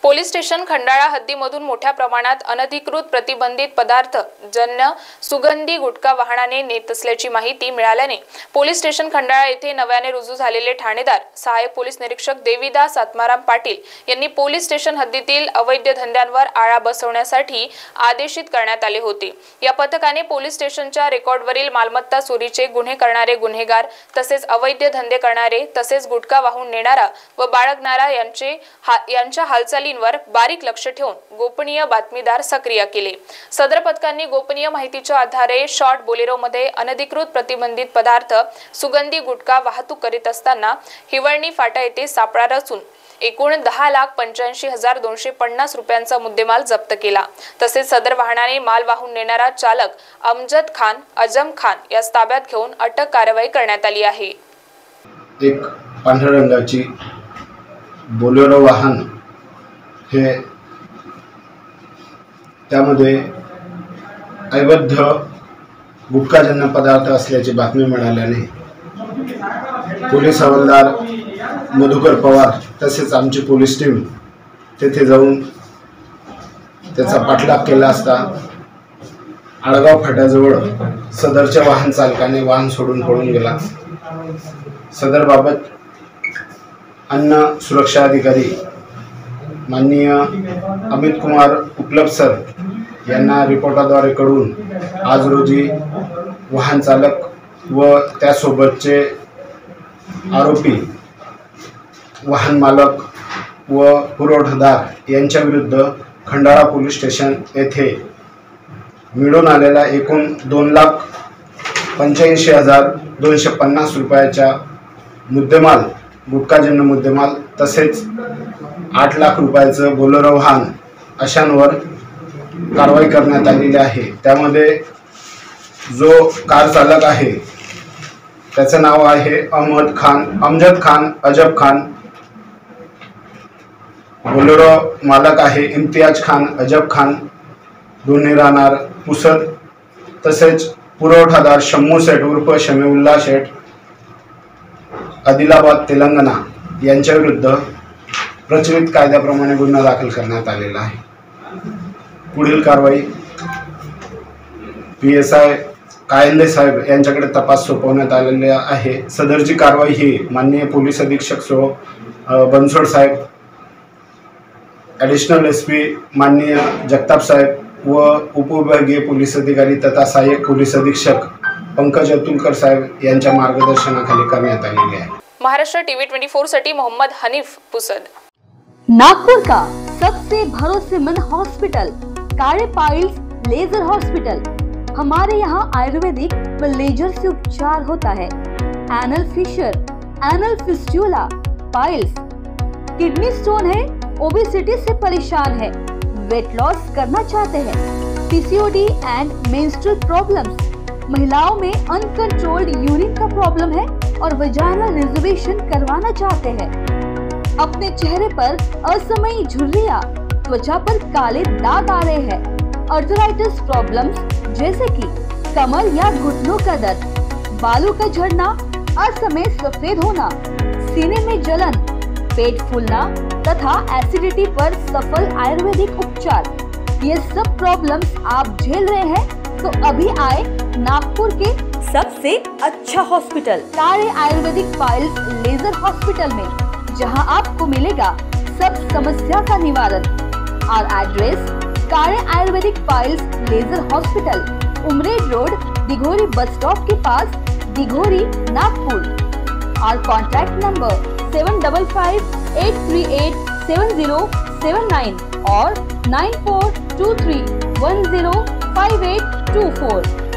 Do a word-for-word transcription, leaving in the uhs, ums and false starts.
Police station Khandala हद्दीमधून मोठ्या प्रमाणात अनधिकृत प्रतिबंधित पदार्थ जन्य सुगंधी गुटखा वाहनाने नेत असल्याची माहिती मिळाल्याने पोलीस स्टेशन खंडाळा येथे नव्याने रुजू झालेले ठाणेदार सहाय्यक पोलीस निरीक्षक देवीदास आत्माराम पाटील यांनी पोलीस स्टेशन हद्दीतील अवैध धंद्यांवर आळा बसवण्यासाठी आदेशित करण्यात आले होते। या पथकाने पोलीस स्टेशनच्या रेकॉर्डवरील मालमत्ता चोरीचे गुन्हे करणारे गुन्हेगार तसेच अवैध धंदे करणारे तसेच गुटखा वाहून नेणारा व बाळगणारा यांचे यांच्या हालचाली वर बारीक लक्ष ठेवून गोपनीय बातमीदार सक्रिय केले। सदर पथकांनी गोपनीय माहितीच्या आधारे शॉर्ट बोलेरो मध्ये अनधिकृत प्रतिबंधित पदार्थ सुगंधी गुटखा वाहतूक करीत असताना हिवळणी फाटा येथे सापळा रचून एकूण दहा लाख पंच्याऐंशी हजार दोनशे पन्नास रुपयांचा मुद्देमाल जप्त केला। तसेच सदर वाहनाने माल वाहून नेणारा चालक अमजद खान अजम खान यास ताब्यात घेऊन अटक कारवाई करण्यात आली आहे। एक पांढऱ्या रंगाची बोलेरो वाहन हे त्यामध्ये अवैध गुटखाजन्य पदार्थ असल्याची बातमी मिळाल्याने पोलीस हवालदार मधुकर पवार तसेच आमची पोलीस टीम तेथे जाऊन त्याचा पाठलाग केला असता आळगाव फाट्याजवळ सदरच्या वाहन चालकाने वाहन सोडून पळून गेला। सदर बाबत अन्न सुरक्षा अधिकारी माननीय अमित कुमार उपलब्ध सर यांना रिपोर्टाद्वारे कळून आज रोजी वाहन चालक व त्यासोबतचे आरोपी वाहन मालक व पुरवठादार यांच्या विरुद्ध खंडाळा पोलीस स्टेशन येथे मिळून आलेला एकूण दोन लाख पंच्याऐंशी हजार दोनशे पन्नास रुपयाच्या मुद्देमाल गुटखाजन्य मुद्देमाल तसेच आठ लाख रुपयाचं बोलेरो वाहन अशांवर कारवाई करण्यात आलेली आहे। त्यामध्ये जो कार चालक आहे त्याचं नाव आहे अहमद खान अमजद खान अजब खान, बोलेरो मालक आहे इम्तियाज खान अजब खान, दोन्ही राहणार पुसद, तसेच पुरवठादार शम्मू शेठ उर्फ शमीउल्ला शेठ आदिलाबाद तेलंगणा यांच्या विरुद्ध प्रचलित कायद्याप्रमाणे गुन्हा दाखल करण्यात आलेला आहे। पुढील कारवाई पी एस आय कायंदे साहेब यांच्याकडे तपास सोपवण्यात आलेली आहे। सदरची कारवाई ही माननीय पोलीस अधीक्षक सो बनसोड साहेब, ॲडिशनल एस पी माननीय जगताप साहेब व उपविभागीय पोलीस अधिकारी तथा सहाय्यक पोलीस अधीक्षक पंकज अतुलकर साहेब यांच्या मार्गदर्शनाखाली करण्यात आलेली आहे। महाराष्ट्र टीवी चौबीस साठी मोहम्मद हनीफ पुसद। नागपुर का सबसे भरोसेमंद hospital Kale piles laser hospital. हमारे यहाँ आयुर्वेदिक व लेजर से उपचार होता है। Anal fissure, anal fistula, piles, kidney stone है, ओबेसिटी से परेशान है, वेट लॉस करना चाहते हैं, पीसीओडी एंड मेंस्ट्रुअल प्रॉब्लम्स, महिलाओं में अनकंट्रोल्ड यूरिन का प्रॉब्लम है और वजाइनल रिजर्वेशन करवाना चाहते हैं, अपने चेहरे पर असमयी झुर्रियां, त्वचा पर काले दाग आ रहे हैं, अर्थराइटिस प्रॉब्लम्स जैसे कि कमर या घुटनों का दर्द, बालों का झड़ना, असमय सफेद होना, सीने में जलन, पेट फूलना तथा एसिडिटी पर सफल आयुर्वेदिक उपचार, ये सब प्रॉब्लम्स आप झेल रहे हैं तो अभी आए नागपुर के सबसे अच्छा हॉस्पिटल काळे आयुर्वेदिक पाइल्स लेजर हॉस्पिटल में, जहां आपको मिलेगा सब समस्या का निवारण। और एड्रेस काळे आयुर्वेदिक piles laser hospital, Umred road, Dighori bus stop के पास, दिघोरी, नागपुर। और contact number seven double five eight three eight seven zero seven nine और nine four two three one zero five eight two four.